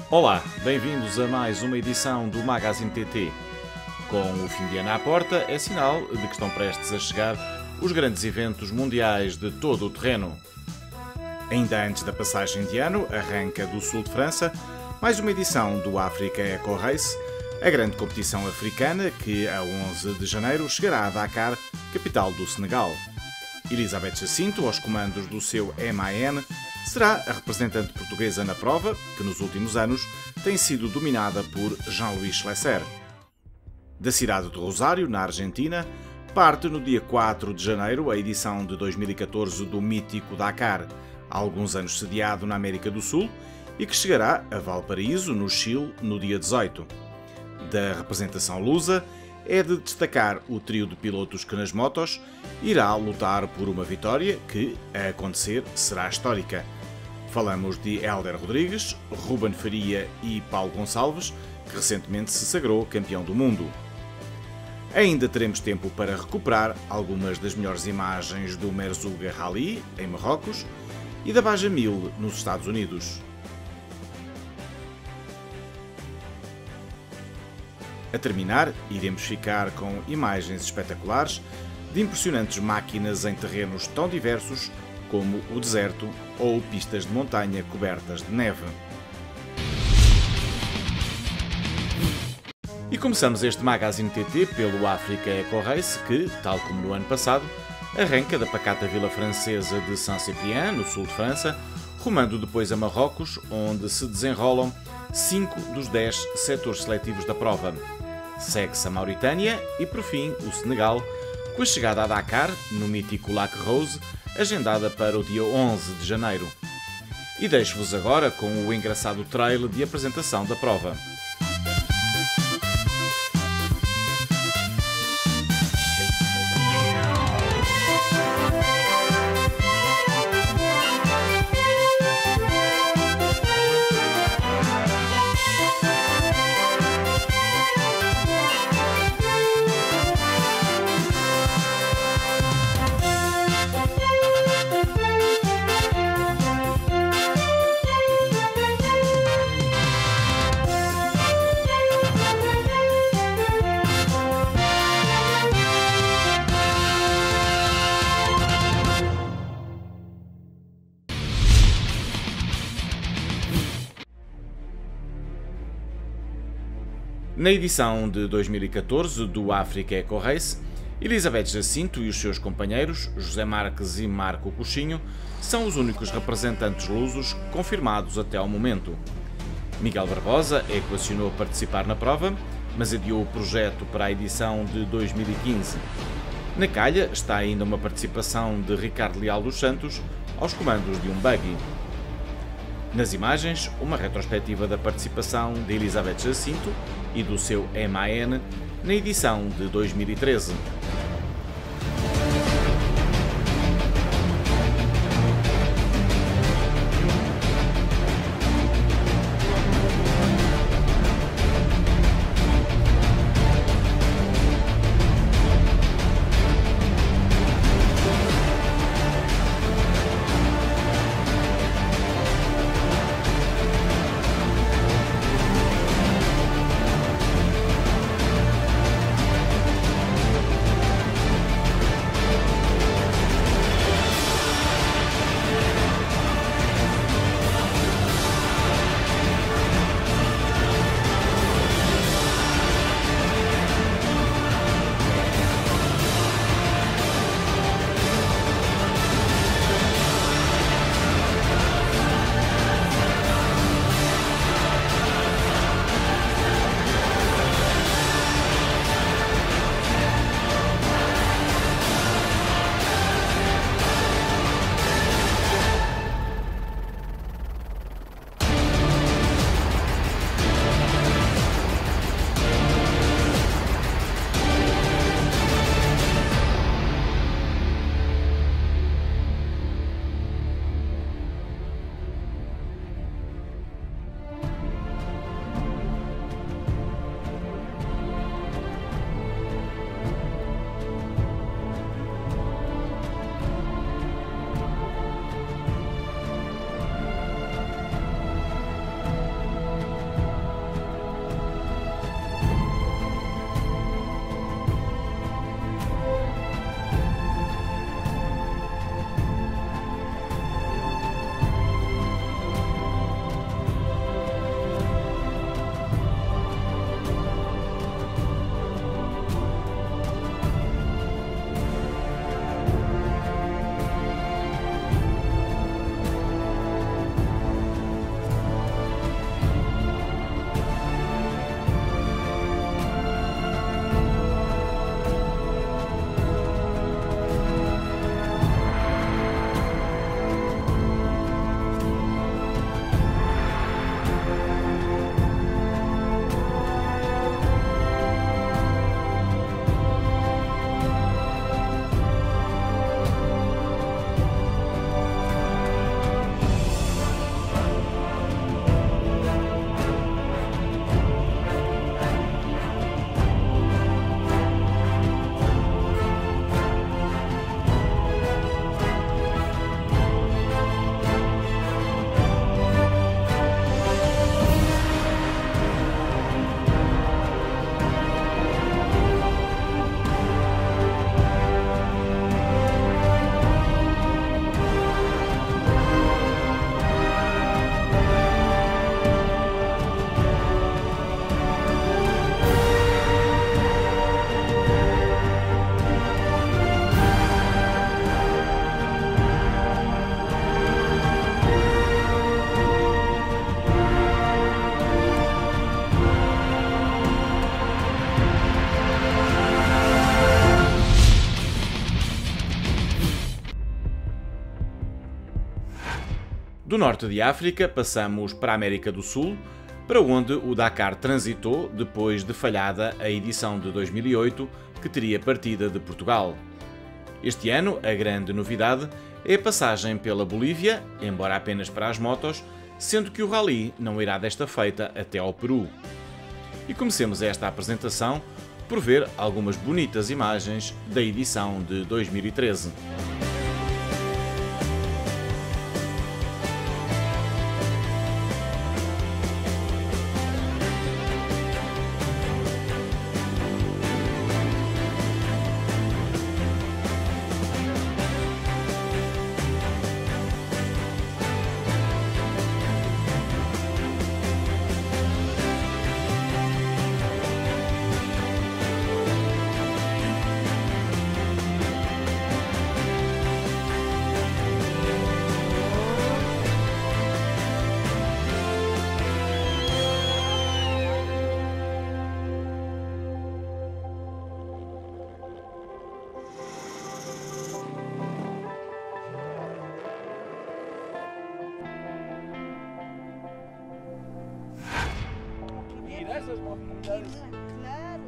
Olá, bem-vindos a mais uma edição do Magazine TT. Com o fim de ano à porta, é sinal de que estão prestes a chegar os grandes eventos mundiais de todo o terreno. Ainda antes da passagem de ano, arranca do sul de França mais uma edição do Africa Eco Race, a grande competição africana que, a 11 de janeiro, chegará a Dakar, capital do Senegal. Elisabeth Jacinto, aos comandos do seu MAN, será a representante portuguesa na prova, que nos últimos anos tem sido dominada por Jean-Louis Schlesser. Da cidade de Rosário, na Argentina, parte no dia 4 de janeiro a edição de 2014 do mítico Dakar, há alguns anos sediado na América do Sul, e que chegará a Valparaíso, no Chile, no dia 18. Da representação lusa, é de destacar o trio de pilotos que nas motos irá lutar por uma vitória que, a acontecer, será histórica. Falamos de Hélder Rodrigues, Ruben Faria e Paulo Gonçalves, que recentemente se sagrou campeão do mundo. Ainda teremos tempo para recuperar algumas das melhores imagens do Merzouga Rally, em Marrocos, e da Baja 1000, nos Estados Unidos. A terminar, iremos ficar com imagens espetaculares de impressionantes máquinas em terrenos tão diversos como o deserto ou pistas de montanha cobertas de neve. E começamos este Magazine TT pelo Africa Eco Race que, tal como no ano passado, arranca da pacata vila francesa de Saint-Cyprien, no sul de França, rumando depois a Marrocos, onde se desenrolam 5 dos 10 setores seletivos da prova. Segue-se a Mauritânia e, por fim, o Senegal, com a chegada a Dakar, no mítico Lac Rose, agendada para o dia 11 de janeiro. E deixo-vos agora com o engraçado trail de apresentação da prova. Na edição de 2014 do Africa Eco Race, Elisabeth Jacinto e os seus companheiros, José Marques e Marco Coxinho, são os únicos representantes lusos confirmados até ao momento. Miguel Barbosa equacionou participar na prova, mas adiou o projeto para a edição de 2015. Na calha está ainda uma participação de Ricardo Leal dos Santos aos comandos de um buggy. Nas imagens, uma retrospectiva da participação de Elisabeth Jacinto e do seu MAN na edição de 2013. Do norte de África passamos para a América do Sul, para onde o Dakar transitou depois de falhada a edição de 2008, que teria partida de Portugal. Este ano, a grande novidade é a passagem pela Bolívia, embora apenas para as motos, sendo que o rally não irá desta feita até ao Peru. E comecemos esta apresentação por ver algumas bonitas imagens da edição de 2013. Essas mobilidades. Claro.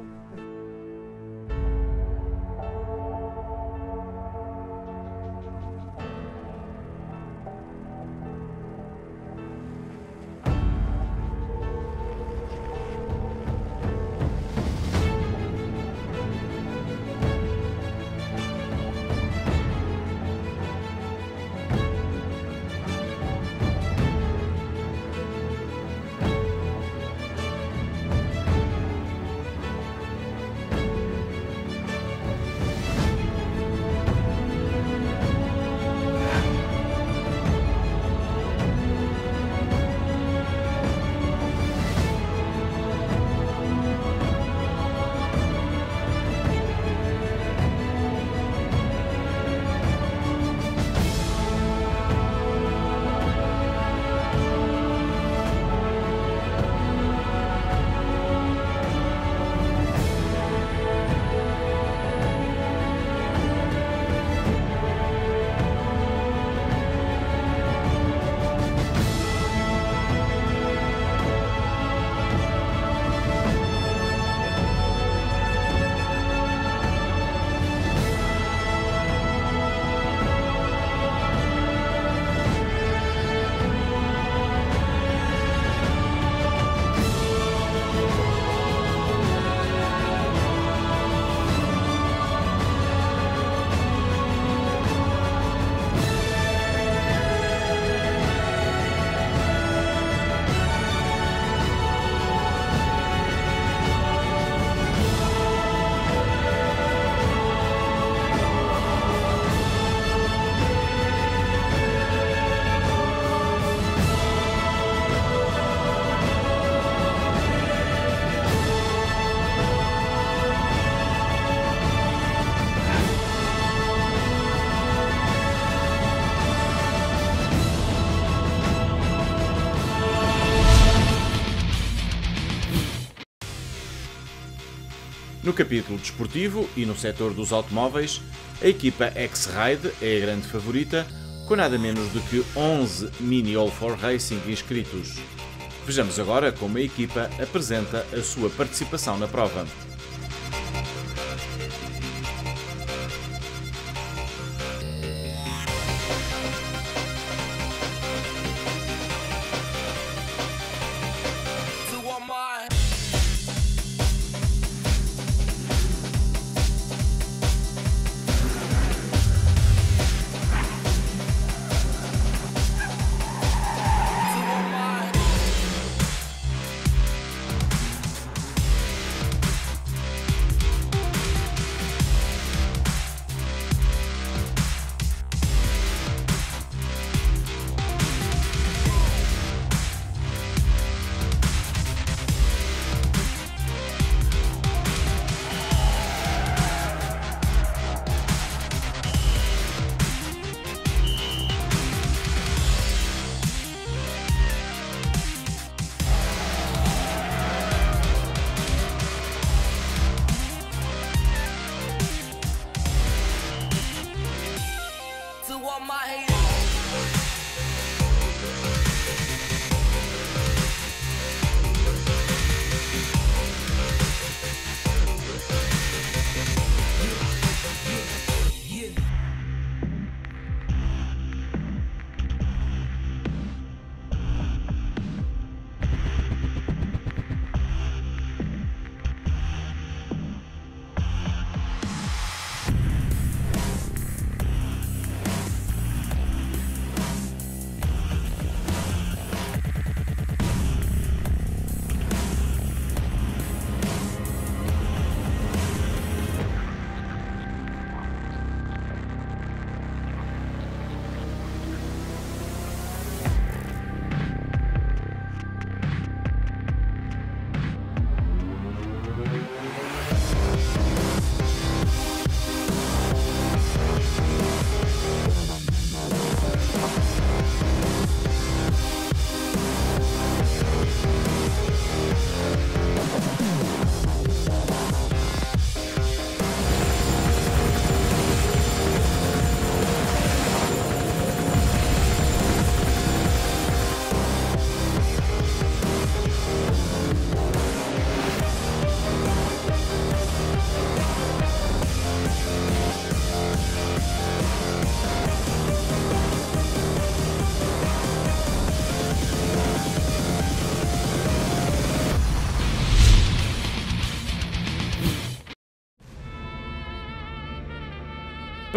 No capítulo desportivo e no setor dos automóveis, a equipa X-Ride é a grande favorita, com nada menos do que 11 Mini All4 Racing inscritos. Vejamos agora como a equipa apresenta a sua participação na prova.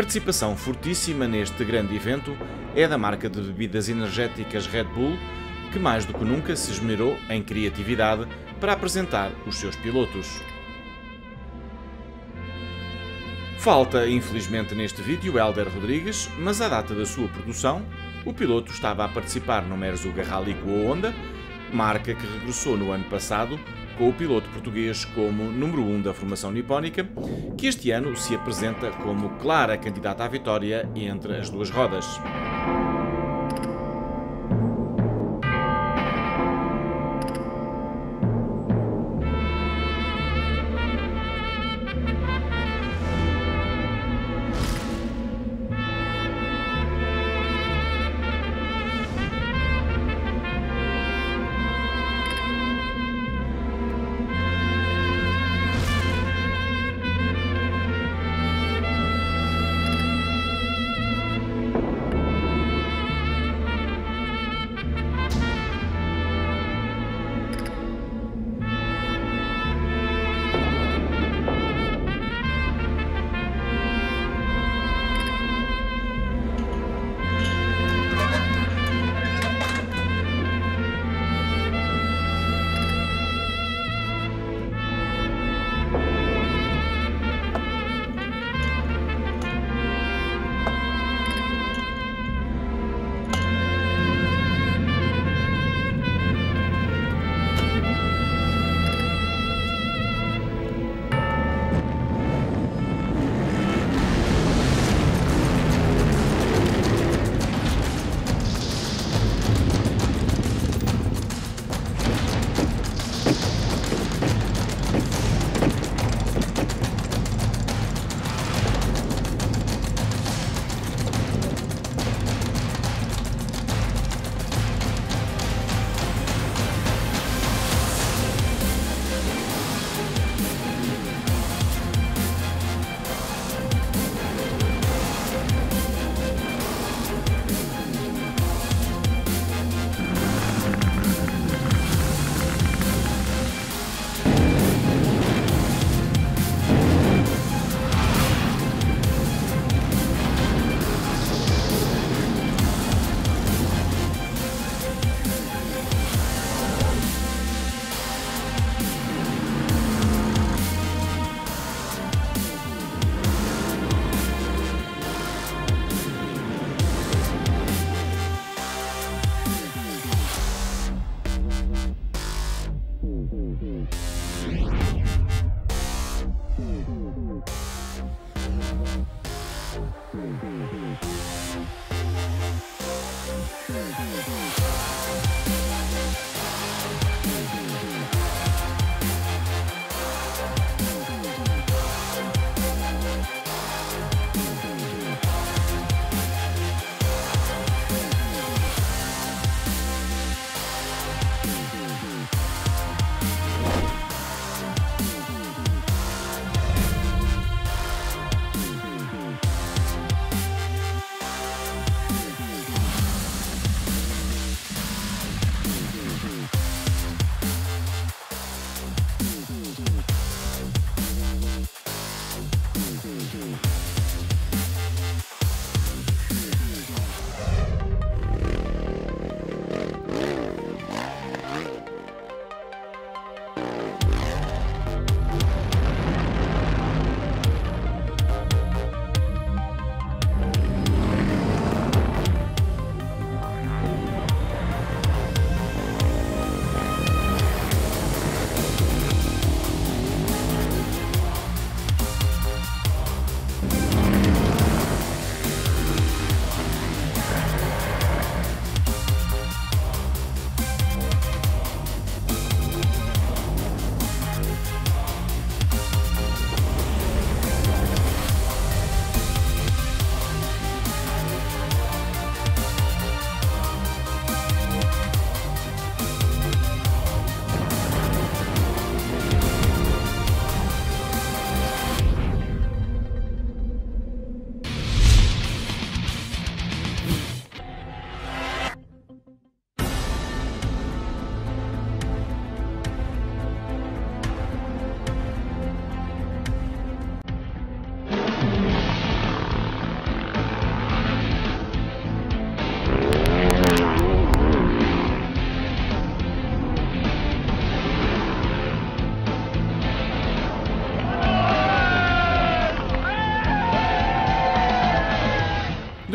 participação fortíssima neste grande evento é da marca de bebidas energéticas Red Bull, que mais do que nunca se esmerou em criatividade para apresentar os seus pilotos. Falta, infelizmente, neste vídeo Hélder Rodrigues, mas à data da sua produção, o piloto estava a participar no Merzouga Rally com a Honda, marca que regressou no ano passado com o piloto português como número 1 da formação nipónica, que este ano se apresenta como clara candidata à vitória entre as duas rodas.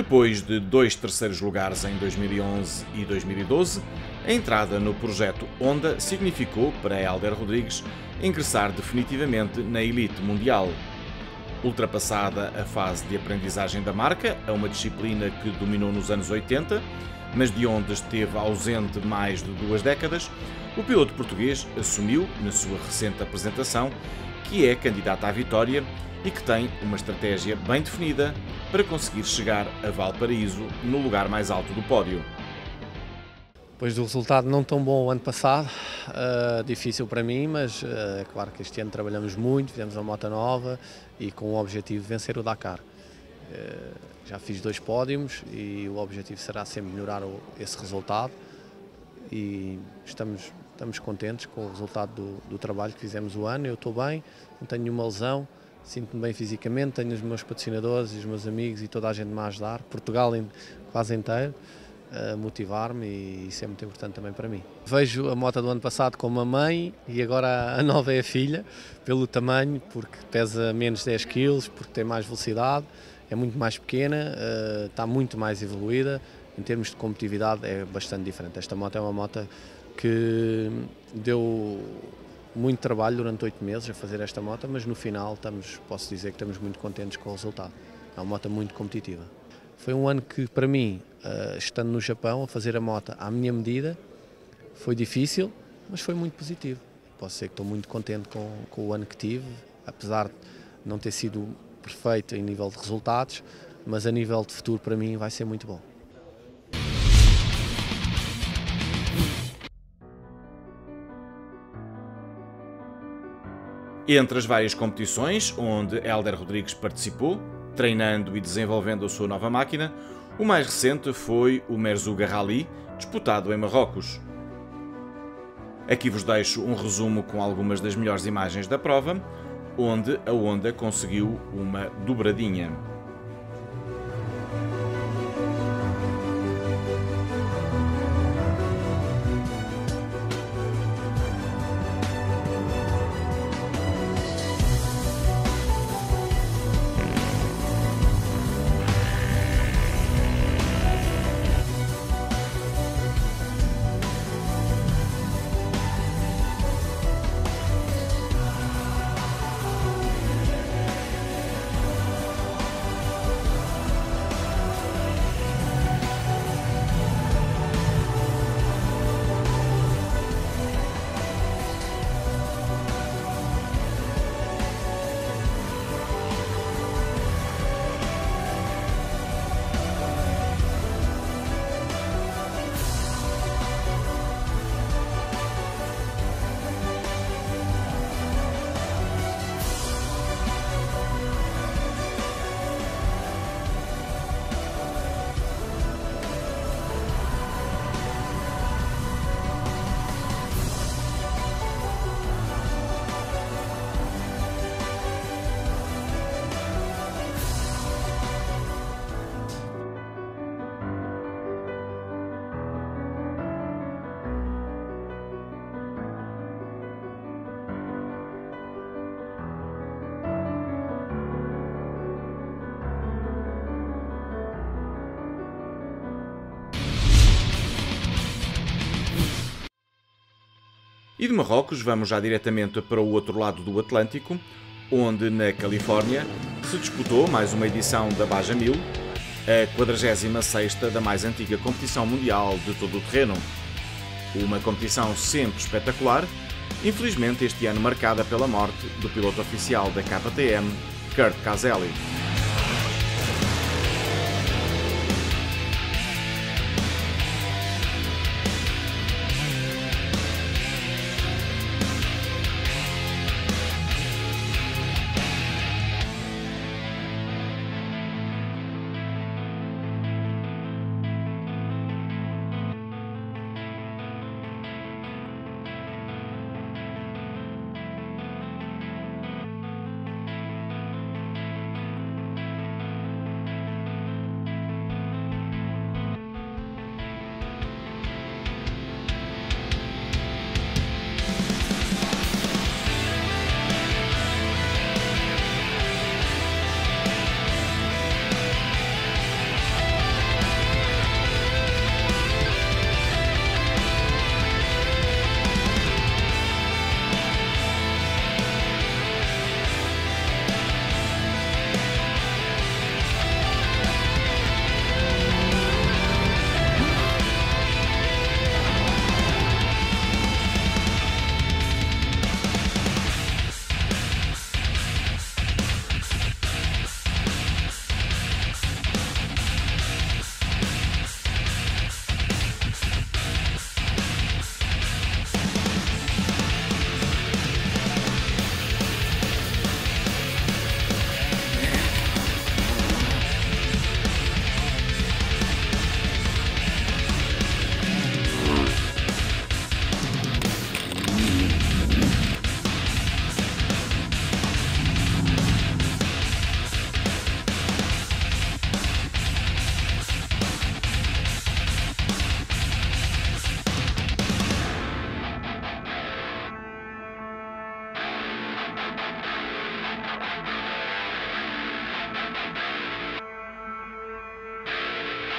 Depois de 2 terceiros lugares em 2011 e 2012, a entrada no projeto Honda significou para Hélder Rodrigues ingressar definitivamente na elite mundial. Ultrapassada a fase de aprendizagem da marca, a uma disciplina que dominou nos anos 80, mas de onde esteve ausente mais de 2 décadas, o piloto português assumiu, na sua recente apresentação, que é candidato à vitória e que tem uma estratégia bem definida para conseguir chegar a Valparaíso no lugar mais alto do pódio. Depois do resultado não tão bom o ano passado, difícil para mim, mas é claro que este ano trabalhamos muito, fizemos uma moto nova e com o objetivo de vencer o Dakar. Já fiz 2 pódios e o objetivo será sempre melhorar esse resultado e estamos contentes com o resultado do trabalho que fizemos o ano. Eu estou bem, não tenho nenhuma lesão, sinto-me bem fisicamente, tenho os meus patrocinadores e os meus amigos e toda a gente me a ajudar, Portugal quase inteiro, a motivar-me e isso é muito importante também para mim. Vejo a moto do ano passado como a mãe e agora a nova é a filha, pelo tamanho, porque pesa menos 10 kg, porque tem mais velocidade, é muito mais pequena, está muito mais evoluída, em termos de competitividade é bastante diferente. Esta moto é uma moto que deu muito trabalho durante 8 meses a fazer esta moto, mas no final posso dizer que estamos muito contentes com o resultado. É uma moto muito competitiva. Foi um ano que, para mim, estando no Japão, a fazer a moto à minha medida, foi difícil, mas foi muito positivo. Posso dizer que estou muito contente com o ano que tive, apesar de não ter sido perfeito em nível de resultados, mas a nível de futuro, para mim, vai ser muito bom. Entre as várias competições onde Hélder Rodrigues participou, treinando e desenvolvendo a sua nova máquina, o mais recente foi o Merzouga Rally, disputado em Marrocos. Aqui vos deixo um resumo com algumas das melhores imagens da prova, onde a Honda conseguiu uma dobradinha. E de Marrocos vamos já diretamente para o outro lado do Atlântico, onde na Califórnia se disputou mais uma edição da Baja 1000, a 46ª da mais antiga competição mundial de todo o terreno. Uma competição sempre espetacular, infelizmente este ano marcada pela morte do piloto oficial da KTM, Kurt Caselli.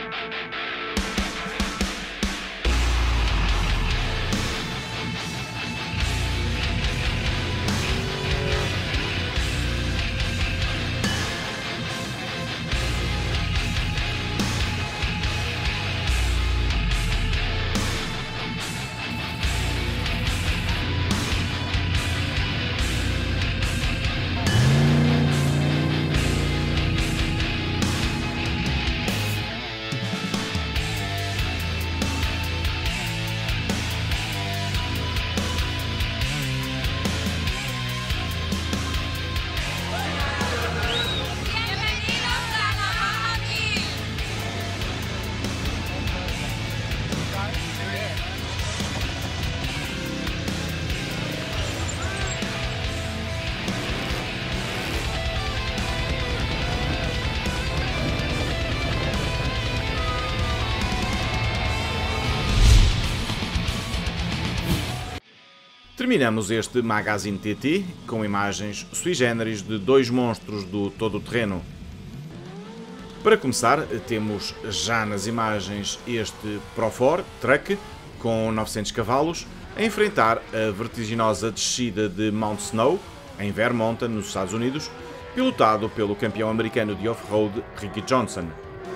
Terminamos este Magazine TT com imagens sui generis de dois monstros do todo-terreno. Para começar, temos já nas imagens este Profor Truck com 900 cavalos a enfrentar a vertiginosa descida de Mount Snow, em Vermont, nos Estados Unidos, pilotado pelo campeão americano de off-road Ricky Johnson.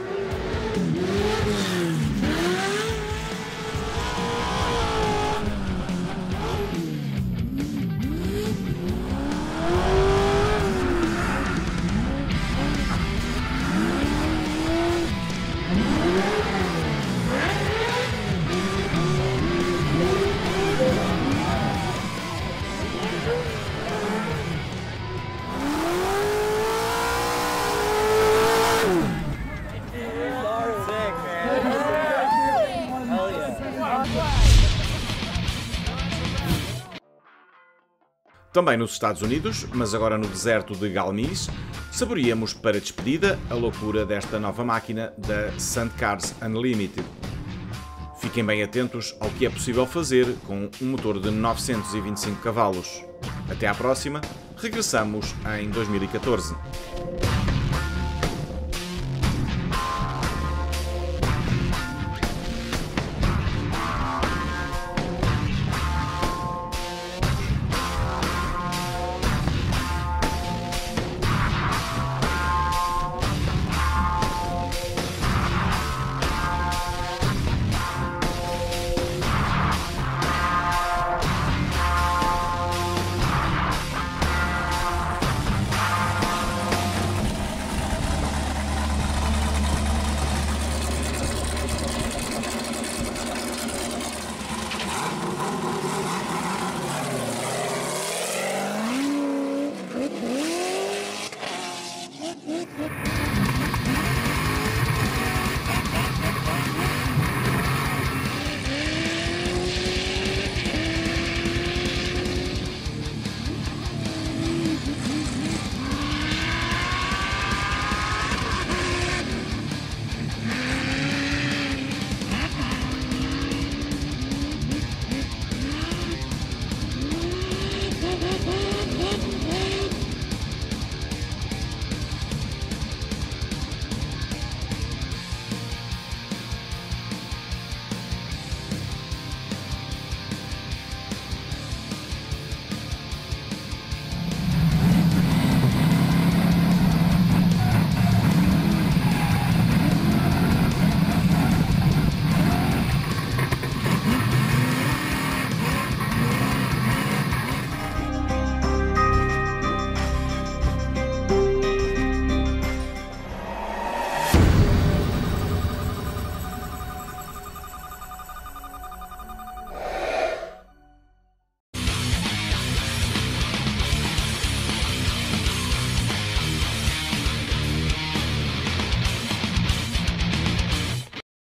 Também nos Estados Unidos, mas agora no deserto de Galmice, saboreamos para despedida a loucura desta nova máquina da Sandcars Unlimited. Fiquem bem atentos ao que é possível fazer com um motor de 925 cavalos. Até à próxima, regressamos em 2014.